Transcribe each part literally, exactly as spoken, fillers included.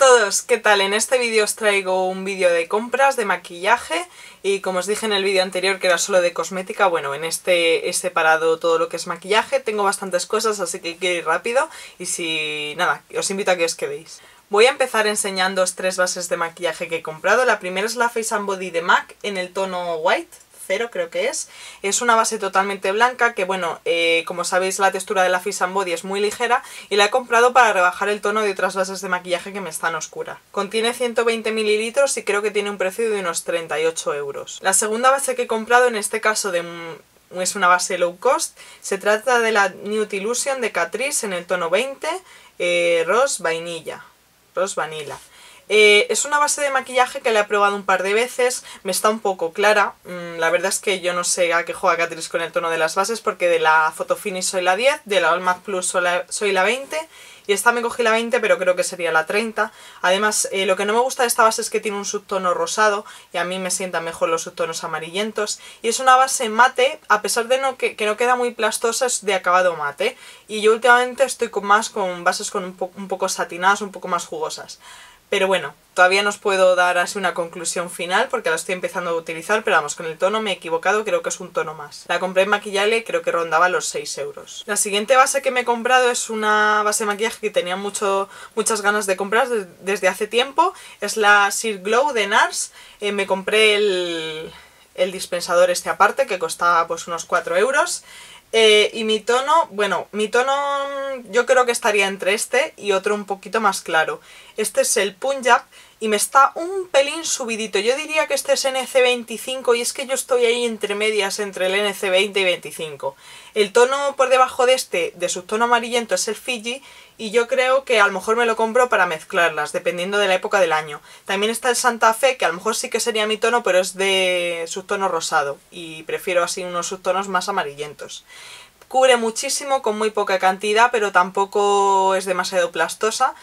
todos, ¿qué tal? En este vídeo os traigo un vídeo de compras de maquillaje y como os dije en el vídeo anterior que era solo de cosmética, bueno, en este he separado todo lo que es maquillaje, tengo bastantes cosas así que quiero ir rápido y si nada, os invito a que os quedéis. Voy a empezar enseñándoos tres bases de maquillaje que he comprado. La primera es la Face and Body de MAC en el tono White. Cero creo que es, es una base totalmente blanca que bueno, eh, como sabéis la textura de la Face and Body es muy ligera y la he comprado para rebajar el tono de otras bases de maquillaje que me están oscura. Contiene ciento veinte mililitros y creo que tiene un precio de unos treinta y ocho euros. La segunda base que he comprado en este caso de, es una base low cost, se trata de la Nude Illusion de Catrice en el tono veinte, eh, Rose Vainilla, Rose Vanilla. Eh, es una base de maquillaje que la he probado un par de veces, me está un poco clara, mm, la verdad es que yo no sé a qué juega Catrice con el tono de las bases porque de la Photo Finish soy la diez, de la All Matte Plus soy la, soy la veinte y esta me cogí la veinte pero creo que sería la treinta. Además eh, lo que no me gusta de esta base es que tiene un subtono rosado y a mí me sientan mejor los subtonos amarillentos y es una base mate, a pesar de no, que, que no queda muy plastosa, es de acabado mate y yo últimamente estoy con más con bases con un, po un poco satinadas, un poco más jugosas. Pero bueno, todavía no os puedo dar así una conclusión final porque la estoy empezando a utilizar, pero vamos, con el tono me he equivocado, creo que es un tono más. La compré en Maquillale y creo que rondaba los seis euros. La siguiente base que me he comprado es una base de maquillaje que tenía mucho, muchas ganas de comprar desde, desde hace tiempo. Es la Sheer Glow de NARS. Eh, me compré el, el dispensador este aparte que costaba pues unos cuatro euros. Eh, y mi tono, bueno, mi tono yo creo que estaría entre este y otro un poquito más claro. Este es el Punjab y me está un pelín subidito. Yo diría que este es N C veinticinco y es que yo estoy ahí entre medias entre el N C veinte y veinticinco. El tono por debajo de este, de subtono amarillento, es el Fiji y yo creo que a lo mejor me lo compro para mezclarlas, dependiendo de la época del año. También está el Santa Fe, que a lo mejor sí que sería mi tono, pero es de subtono rosado y prefiero así unos subtonos más amarillentos. Cubre muchísimo con muy poca cantidad, pero tampoco es demasiado plastosa.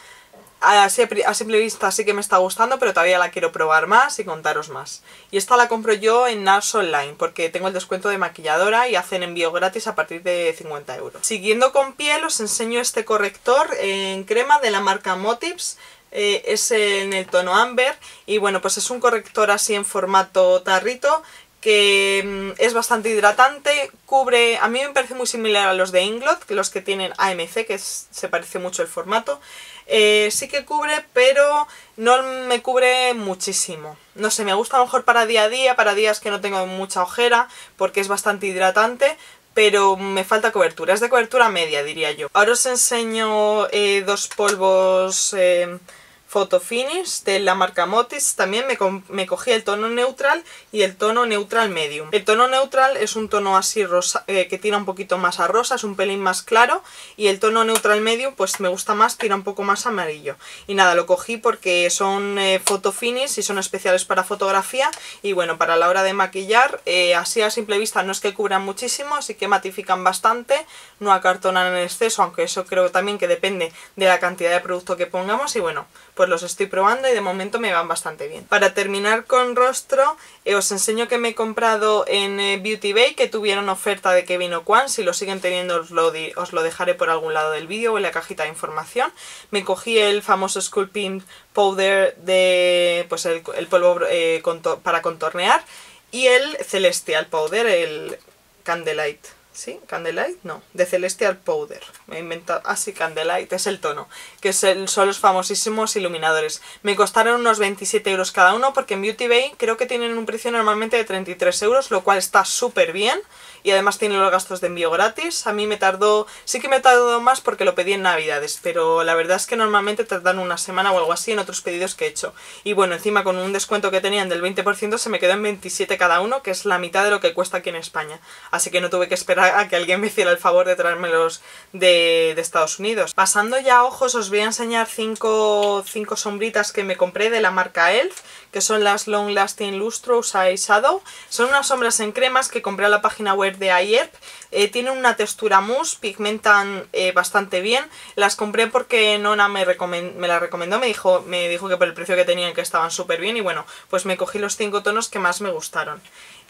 A simple vista sí que me está gustando, pero todavía la quiero probar más y contaros más. Y esta la compro yo en NARS Online, porque tengo el descuento de maquilladora y hacen envío gratis a partir de cincuenta euros. Siguiendo con piel os enseño este corrector en crema de la marca Motives. Eh, es en el tono Amber y bueno, pues es un corrector así en formato tarrito que mmm, es bastante hidratante, cubre, a mí me parece muy similar a los de Inglot, que los que tienen A M C, que es, se parece mucho el formato. Eh, sí que cubre, pero no me cubre muchísimo. No sé, me gusta a lo mejor para día a día, para días que no tengo mucha ojera, porque es bastante hidratante, pero me falta cobertura. Es de cobertura media, diría yo. Ahora os enseño eh, dos polvos eh, Photo Finish de la marca Motives. También me, me cogí el tono neutral y el tono neutral medium. El tono neutral es un tono así rosa, eh, que tira un poquito más a rosa, es un pelín más claro, y el tono neutral medium pues me gusta más, tira un poco más amarillo. Y nada, lo cogí porque son eh, Photo Finish y son especiales para fotografía y bueno, para la hora de maquillar, eh, así a simple vista no es que cubran muchísimo, sí que matifican bastante, no acartonan en exceso, aunque eso creo también que depende de la cantidad de producto que pongamos y bueno, pues los estoy probando y de momento me van bastante bien. Para terminar con rostro, eh, os enseño que me he comprado en eh, Beauty Bay, que tuvieron oferta de Kevyn Aucoin. Si lo siguen teniendo os lo, os lo dejaré por algún lado del vídeo o en la cajita de información. Me cogí el famoso Sculpting Powder de pues el, el polvo eh, contor para contornear y el Celestial Powder, el Candlelight. ¿Sí? ¿Candlelight? No, de Celestial Powder. Me he inventado... Ah, sí, Candlelight, es el tono. Que es el, son los famosísimos iluminadores. Me costaron unos veintisiete euros cada uno porque en Beauty Bay creo que tienen un precio normalmente de treinta y tres euros, lo cual está súper bien. Y además tiene los gastos de envío gratis. A mí me tardó... Sí que me tardó más porque lo pedí en Navidades, pero la verdad es que normalmente tardan una semana o algo así en otros pedidos que he hecho. Y bueno, encima con un descuento que tenían del veinte por ciento se me quedó en veintisiete cada uno, que es la mitad de lo que cuesta aquí en España. Así que no tuve que esperar a que alguien me hiciera el favor de traérmelos de, de Estados Unidos. Pasando ya a ojos, os voy a enseñar cinco, cinco sombritas que me compré de la marca Elf, que son las Long Lasting Lustrous Eye Shadow. Son unas sombras en cremas que compré a la página web de Ayer. Eh, tienen una textura mousse, pigmentan eh, bastante bien. Las compré porque Nona me, me las recomendó, me dijo, me dijo que por el precio que tenían que estaban súper bien y bueno, pues me cogí los cinco tonos que más me gustaron.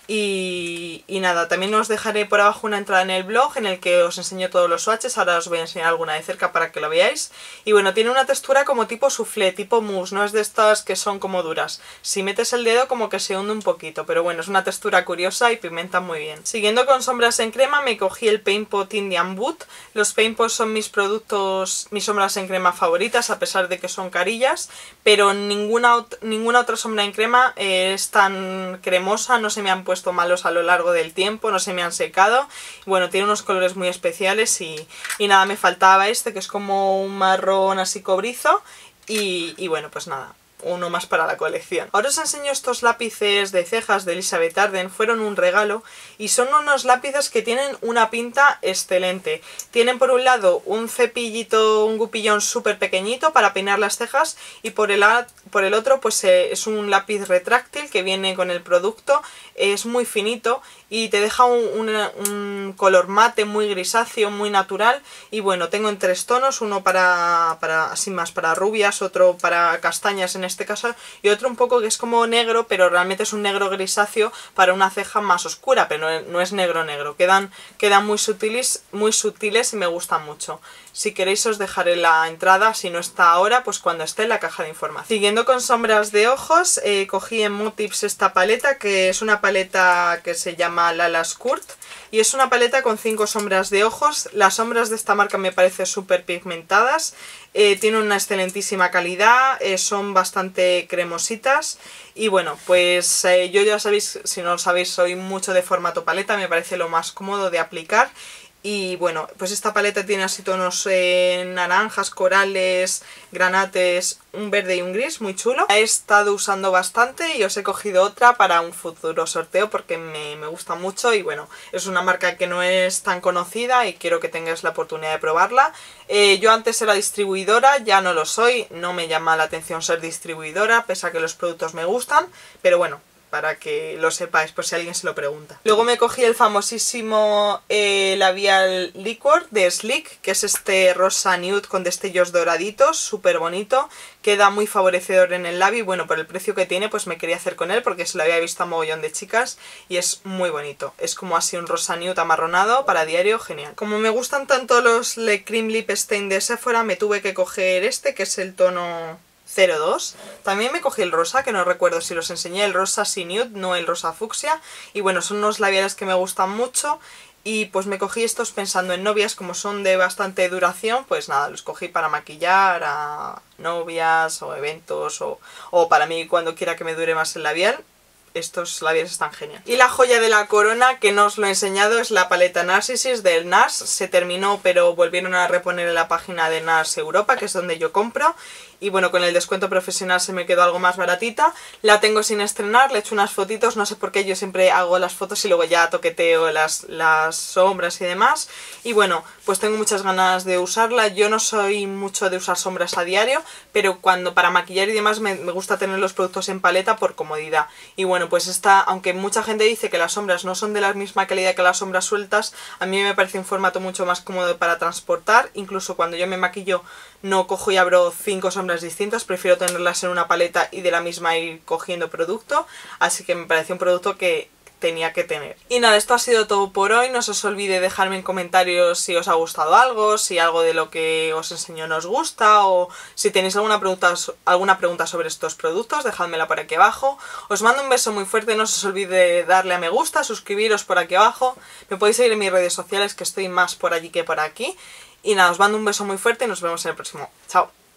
Y, y nada, también os dejaré por abajo una entrada en el blog en el que os enseño todos los swatches. Ahora os voy a enseñar alguna de cerca para que lo veáis. Y bueno, tiene una textura como tipo soufflé, tipo mousse, no es de estas que son como duras. Si metes el dedo como que se hunde un poquito, pero bueno, es una textura curiosa y pigmenta muy bien. Siguiendo con sombras en crema, me cogí el Paint Pot Indian Wood. Los Paint Pots son mis productos, mis sombras en crema favoritas, a pesar de que son carillas, pero ninguna, ninguna otra sombra en crema eh, es tan cremosa, no se me han puesto malos a lo largo del tiempo, no se me han secado. Bueno, tiene unos colores muy especiales y, y nada, me faltaba este que es como un marrón así cobrizo y, y bueno, pues nada, uno más para la colección. Ahora os enseño estos lápices de cejas de Elizabeth Arden, fueron un regalo y son unos lápices que tienen una pinta excelente. Tienen por un lado un cepillito, un gupillón súper pequeñito para peinar las cejas y por el, por el otro pues eh, es un lápiz retráctil que viene con el producto, es muy finito y te deja un, un, un color mate muy grisáceo, muy natural. Y bueno, tengo en tres tonos, uno para, para así más para rubias, otro para castañas en este caso y otro un poco que es como negro, pero realmente es un negro grisáceo para una ceja más oscura, pero no, no es negro negro, quedan, quedan muy sutiles, muy sutiles y me gustan mucho. Si queréis os dejaré la entrada, si no está ahora, pues cuando esté en la caja de información. Siguiendo con sombras de ojos, eh, cogí en Motives esta paleta, que es una paleta que se llama Lala's Court, y es una paleta con cinco sombras de ojos. Las sombras de esta marca me parecen súper pigmentadas, eh, tienen una excelentísima calidad, eh, son bastante cremositas. Y bueno, pues eh, yo ya sabéis, si no lo sabéis, soy mucho de formato paleta, me parece lo más cómodo de aplicar. Y bueno, pues esta paleta tiene así tonos eh, naranjas, corales, granates, un verde y un gris, muy chulo. La he estado usando bastante y os he cogido otra para un futuro sorteo porque me, me gusta mucho y bueno, es una marca que no es tan conocida y quiero que tengáis la oportunidad de probarla. Eh, yo antes era distribuidora, ya no lo soy, no me llama la atención ser distribuidora, pese a que los productos me gustan, pero bueno, para que lo sepáis por si alguien se lo pregunta. Luego me cogí el famosísimo eh, labial Liquor de Sleek, que es este rosa nude con destellos doraditos, súper bonito, queda muy favorecedor en el labio y bueno, por el precio que tiene pues me quería hacer con él porque se lo había visto a mogollón de chicas y es muy bonito. Es como así un rosa nude amarronado para diario, genial. Como me gustan tanto los Le Cream Lip Stain de Sephora, me tuve que coger este, que es el tono cero dos. También me cogí el rosa, que no recuerdo si los enseñé, el rosa sin nude, no el rosa fucsia. Y bueno, son unos labiales que me gustan mucho. Y pues me cogí estos pensando en novias, como son de bastante duración, pues nada, los cogí para maquillar a novias o eventos o, o para mí cuando quiera que me dure más el labial. Estos labiales están geniales. Y la joya de la corona, que no os lo he enseñado, es la paleta Narcissus del NARS. Se terminó, pero volvieron a reponer en la página de NARS Europa, que es donde yo compro. Y bueno, con el descuento profesional se me quedó algo más baratita. La tengo sin estrenar, le he hecho unas fotitos, no sé por qué yo siempre hago las fotos y luego ya toqueteo las, las sombras y demás. Y bueno, pues tengo muchas ganas de usarla. Yo no soy mucho de usar sombras a diario, pero cuando para maquillar y demás me, me gusta tener los productos en paleta por comodidad. Y bueno, pues esta, aunque mucha gente dice que las sombras no son de la misma calidad que las sombras sueltas, a mí me parece un formato mucho más cómodo para transportar. Incluso cuando yo me maquillo no cojo y abro cinco sombras distintas, prefiero tenerlas en una paleta y de la misma ir cogiendo producto, así que me pareció un producto que tenía que tener. Y nada, esto ha sido todo por hoy. No os olvide dejarme en comentarios si os ha gustado algo, si algo de lo que os enseño no os gusta o si tenéis alguna pregunta, alguna pregunta sobre estos productos, dejádmela por aquí abajo. Os mando un beso muy fuerte, no os olvide darle a me gusta, suscribiros por aquí abajo, me podéis seguir en mis redes sociales que estoy más por allí que por aquí. Y nada, os mando un beso muy fuerte y nos vemos en el próximo. Chao.